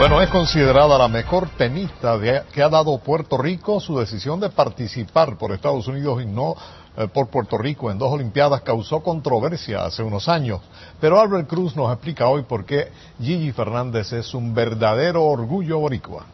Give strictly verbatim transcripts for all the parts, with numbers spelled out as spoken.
Bueno, es considerada la mejor tenista de, que ha dado Puerto Rico. Su decisión de participar por Estados Unidos y no eh, por Puerto Rico en dos Olimpiadas causó controversia hace unos años. Pero Albert Cruz nos explica hoy por qué Gigi Fernández es un verdadero orgullo boricua.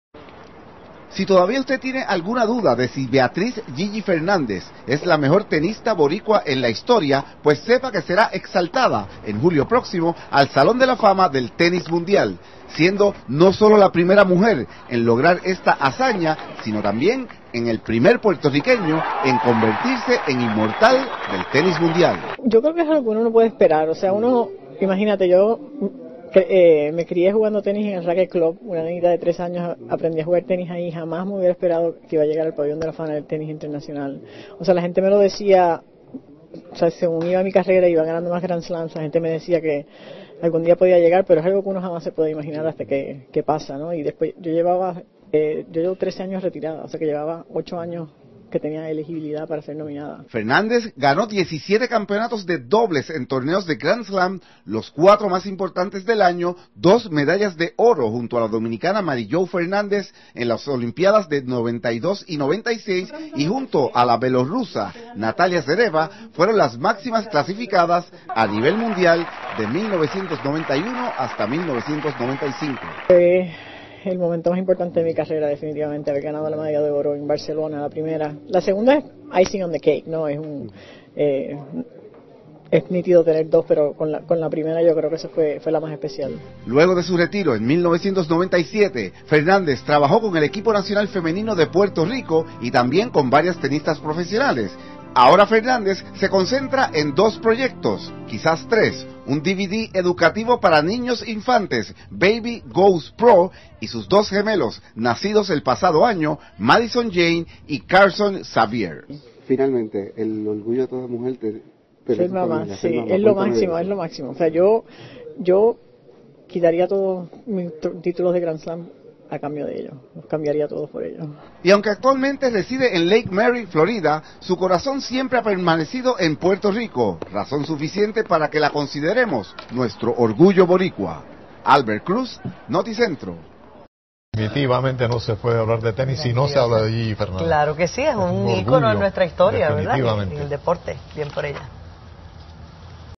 Si todavía usted tiene alguna duda de si Beatriz Gigi Fernández es la mejor tenista boricua en la historia, pues sepa que será exaltada en julio próximo al Salón de la Fama del Tenis Mundial, siendo no solo la primera mujer en lograr esta hazaña, sino también en el primer puertorriqueño en convertirse en inmortal del tenis mundial. Yo creo que es algo que uno no puede esperar, o sea, uno, imagínate, yo eh, me crié jugando tenis en el Racket Club, una niñita de tres años, aprendí a jugar tenis ahí, jamás me hubiera esperado que iba a llegar al pabellón de la fama del tenis internacional. O sea, la gente me lo decía, o sea, según iba mi carrera, iba ganando más Grand Slams, la gente me decía que algún día podía llegar, pero es algo que uno jamás se puede imaginar hasta que, que pasa, ¿no? Y después yo llevaba, eh, yo llevo trece años retirada, o sea que llevaba ocho años que tenía elegibilidad para ser nominada. Fernández ganó diecisiete campeonatos de dobles en torneos de Grand Slam, los cuatro más importantes del año, dos medallas de oro junto a la dominicana Marillo Fernández en las Olimpiadas de noventa y dos y noventa y seis, y junto a la belorrusa Natalia Zvereva fueron las máximas clasificadas a nivel mundial de mil novecientos noventa y uno hasta mil novecientos noventa y cinco. Eh... El momento más importante de mi carrera, definitivamente, haber ganado la medalla de oro en Barcelona, la primera. La segunda es icing on the cake, ¿no? Es un eh, es nítido tener dos, pero con la, con la primera yo creo que esa fue, fue la más especial. Luego de su retiro en mil novecientos noventa y siete, Fernández trabajó con el equipo nacional femenino de Puerto Rico y también con varias tenistas profesionales. Ahora Fernández se concentra en dos proyectos, quizás tres, un D V D educativo para niños infantes, Baby Goes Pro, y sus dos gemelos, nacidos el pasado año, Madison Jane y Carson Xavier. Finalmente, el orgullo de toda mujer te, te ser mamá, sí, mamá. Es lo máximo, es lo máximo. O sea, yo, yo quitaría todos mis títulos de Grand Slam a cambio de ello, los cambiaría todos por ello. Y aunque actualmente reside en Lake Mary, Florida, su corazón siempre ha permanecido en Puerto Rico, razón suficiente para que la consideremos nuestro orgullo boricua. Albert Cruz, Noticentro. Definitivamente no se puede hablar de tenis si no se habla de Gigi Fernández. Claro que sí, es un, un ícono en nuestra historia, ¿verdad? En el deporte, bien por ella.